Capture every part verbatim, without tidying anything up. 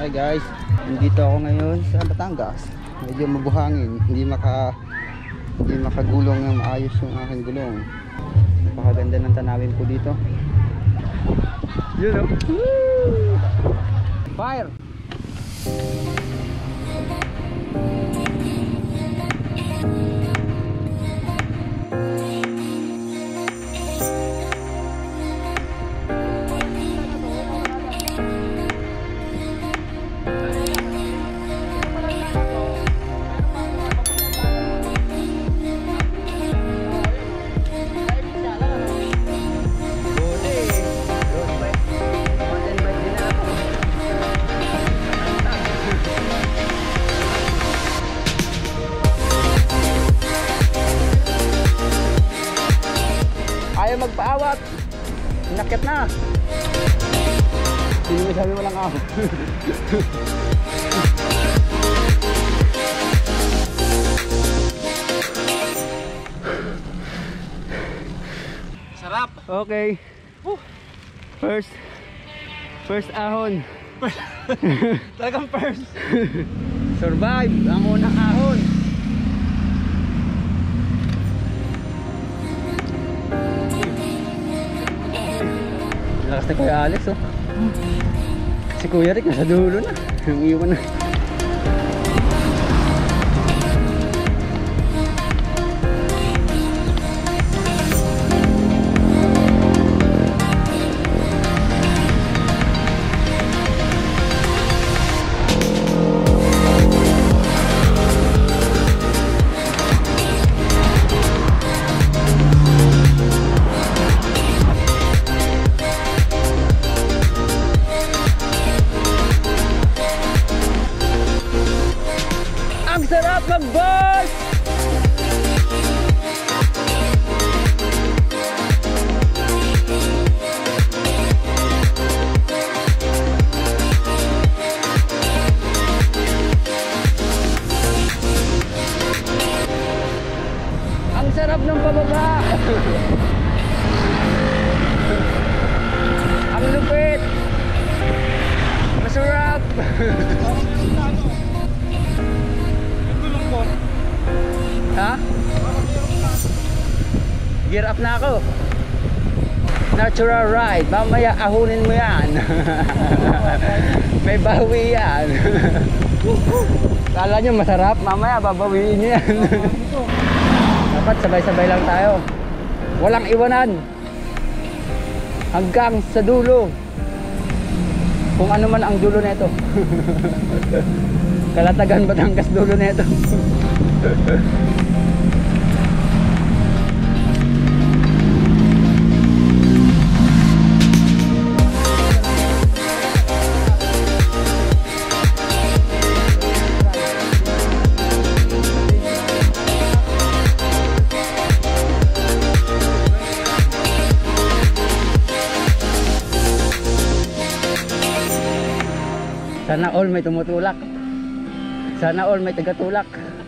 Hi guys, nandito ako ngayon sa Batangas. Medyo mabuhangin, hindi maka hindi makagulong ng maayos yung aking gulong. Napakaganda ng tanawin po dito. Yun oh. Woo! Fire! Magpaawat, nakit na. Sino may sabi walang ako? Sarap. Okay. Woo. First First ahon. Talagang first. Survive ang unang ahon. Lakas na Kuya Alex oh. Si Kuya Rick nasa dulo na. Yung iwan na. Sarap mag-board! Ang sarap ng pababa! Ang lupit! Masarap! Ha? Gear up na ako. Natural ride. Mamaya ahunin mo yan. May bawi yan. Kala nyo masarap? Mamaya babawiin nyo yan. Dapat sabay-sabay lang tayo. Walang iwanan. Hanggang sa dulo. Kung ano man ang dulo nito. Kalatagan Batangas dulo nito. Sana all may tumutulak. Sana all may tagatulak.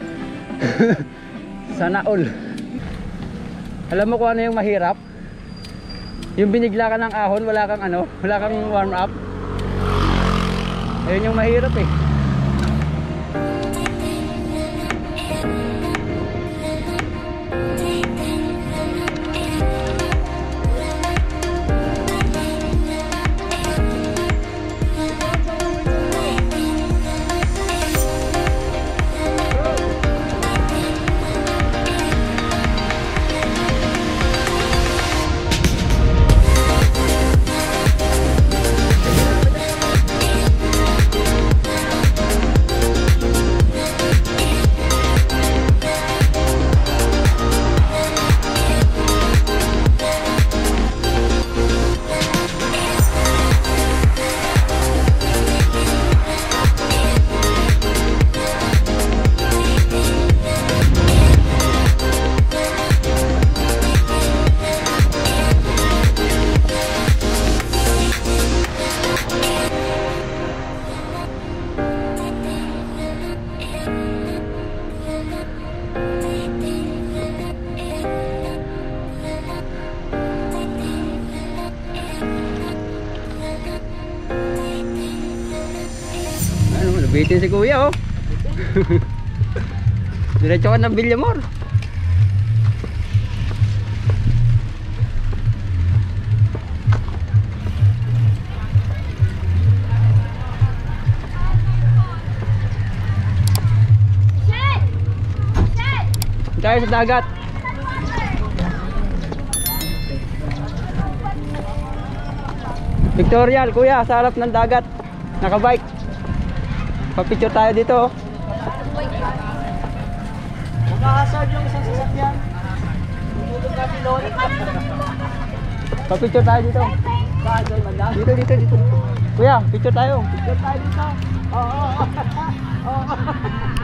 Sana all. Alam mo kung ano yung mahirap? Yung binigla ka ng ahon, wala kang ano, wala kang warm up. Ayun yung mahirap eh. Bitin si kuya oh. Diretso ka ng Villamor. Tayo sa dagat. Victorial, kuya, sa harap ng dagat. Nakabike. Papicture tayo dito. Nakahasard yung isang sasakyan. Tutulog natin lori. Papicture tayo dito. Saan doon, mandang? Dito, dito, dito. Kuya, picture tayo. Picture tayo dito. Oo. Oo.